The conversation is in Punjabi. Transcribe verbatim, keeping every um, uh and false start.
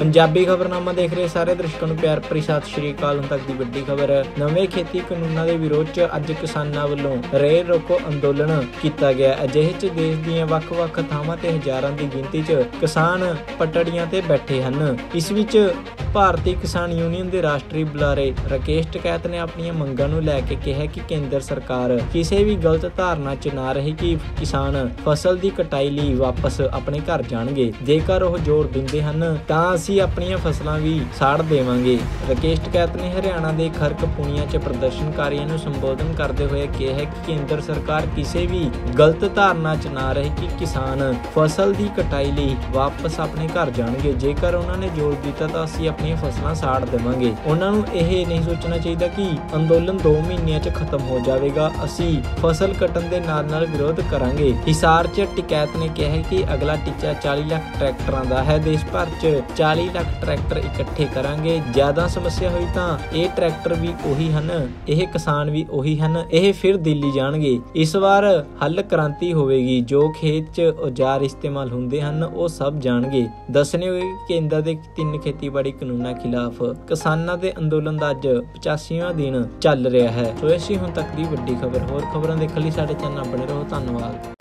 पंजाबी खबरनामा देख रहे सारे दर्शकों ਨੂੰ ਪਿਆਰ ਭਰੀ ਸਤਿ ਸ਼੍ਰੀ ਅਕਾਲ। ਹੁਣ ਤੱਕ ਦੀ ਵੱਡੀ ਖਬਰ। ਨਵੇਂ ਖੇਤੀ ਕਾਨੂੰਨਾਂ ਦੇ ਵਿਰੋਧ 'ਚ ਅੱਜ ਕਿਸਾਨਾਂ ਵੱਲੋਂ ਰੇਲ ਰੋਕੋ ਅੰਦੋਲਨ ਕੀਤਾ ਗਿਆ। ਅਜਿਹੇ 'ਚ ਦੇਸ਼ ਦੀਆਂ ਵੱਖ-ਵੱਖ ਥਾਵਾਂ ਤੇ ਹਜ਼ਾਰਾਂ ਦੀ ਗਿਣਤੀ 'ਚ ਕਿਸਾਨ ਪਟੜੀਆਂ ਤੇ ਬੈਠੇ ਹਨ। ਇਸ ਵਿੱਚ ਭਾਰਤੀ ਕਿਸਾਨ ਯੂਨੀਅਨ ਦੇ ਰਾਸ਼ਟਰੀ ਬੁਲਾਰੇ ਰਾਕੇਸ਼ ਟਕੈਤ ਨੇ ਆਪਣੀਆਂ ਮੰਗਾਂ ਨੂੰ ਲੈ ਕੇ ਕਿਹਾ ਕਿ ਕੇਂਦਰ ਸਰਕਾਰ ਕਿਸੇ ਵੀ ਗਲਤ ਧਾਰਨਾ 'ਚ ਨਾ ਰਹੇ ਕਿ ਕਿਸਾਨ ਫਸਲ ਦੀ ਕਟਾਈ ਲਈ ਵਾਪਸ ਆਪਣੇ ਘਰ ਜਾਣਗੇ। ਜੇਕਰ ਉਹ ਜ਼ੋਰ ਦਿੰਦੇ ਹਨ ਤਾਂ ਅਸੀਂ ਆਪਣੀਆਂ ਫਸਲਾਂ ਵੀ ਸਾੜ ਦੇਵਾਂਗੇ। ਰਾਕੇਸ਼ ਟਕੈਤ ਨੇ ਹਰਿਆਣਾ ਦੇ ਖਰਕ ਪੁਣੀਆ 'ਚ ਪ੍ਰਦਰਸ਼ਨਕਾਰੀਆਂ ਨੂੰ ਸੰਬੋਧਨ ਕਰਦੇ ਹੋਏ ਕਿਹਾ ਕਿ ਕੇਂਦਰ ਸਰਕਾਰ ਕਿਸੇ ਵੀ ਗਲਤ ਧਾਰਨਾ 'ਚ ਨਾ ਰਹੇ ਕਿ ਕਿਸਾਨ ਫਸਲ ਦੀ ਕਟਾਈ ਲਈ ਵਾਪਸ ਆਪਣੇ ਘਰ ਜਾਣਗੇ। ਜੇਕਰ ਉਹਨਾਂ ਨੇ ਜ਼ੋਰ ਦਿੱਤਾ ਤਾਂ ਅਸੀਂ ਆਪਣੀਆਂ ਫਸਲਾਂ ਸਾੜ ਦੇਵਾਂਗੇ। ਉਹਨਾਂ ਨੂੰ ਇਹ ਨਹੀਂ ਸੋਚਣਾ ਚਾਹੀਦਾ ਕਿ ਅੰਦੋਲਨ ਦੋ ਮਹੀਨਿਆਂ 'ਚ ਖਤਮ ਹੋ ਜਾਵੇਗਾ। ਅਸੀਂ ਫਸਲ ਕੱਟਣ ਦੇ ਨਾਲ ਨਾਲ ਵਿਰੋਧ ਕਰਾਂਗੇ। ਹਿਸਾਰ 'ਚ ਟਕੈਤ ਨੇ ਕਿਹਾ ਕਿ ਅਗਲਾ ਟੀਚਾ ਚਾਲੀ ਲੱਖ ਟਰੈਕਟਰਾਂ ਦਾ ਹੈ। ਦੇਸ਼ ਭਰ 'ਚ ਚਾਲੀ ਲੱਖ ਟਰੈਕਟਰ ਇਕੱਠੇ ਕਰਾਂਗੇ। ਜ਼ਿਆਦਾ ਸਮੱਸਿਆ ਹੋਈ ਤਾਂ ਇਹ ਟਰੈਕਟਰ ਵੀ ਉਹੀ ਹਨ, ਇਹ ਕਿਸਾਨ ਵੀ ਉਹੀ ਹਨ, ਇਹ ਫਿਰ ਦਿੱਲੀ ਜਾਣਗੇ। ਇਸ ਵਾਰ ਹੱਲ ਕ੍ਰਾਂਤੀ ਹੋਵੇਗੀ। ਜੋ ਖੇਤ 'ਚ ਔਜ਼ਾਰ ਇਸਤੇਮਾਲ ਹੁੰਦੇ ਹਨ ਉਹ ਸਭ ਜਾਣਗੇ। ਦੱਸਣੇ ਹੋਏ ਕਿ ਕੇਂਦਰ ਦੇ ਤਿੰਨ ਖੇਤੀਬਾੜੀ ਕਾਨੂੰਨਾਂ ਖਿਲਾਫ ਕਿਸਾਨਾਂ ਦੇ ਅੰਦੋਲਨ ਦਾ ਅੱਜ ਪਚਾਸੀਵਾਂ ਦਿਨ ਚੱਲ ਰਿਹਾ ਹੈ। ਸੋ ਅਸੀਂ ਹੁਣ ਤੱਕ ਦੀ ਵੱਡੀ ਖਬਰ। ਹੋਰ ਖਬਰਾਂ ਦੇਖਣ ਲਈ ਸਾਡੇ ਚੈਨਲ ਬਣੇ ਰਹੋ। ਧੰਨਵਾਦ।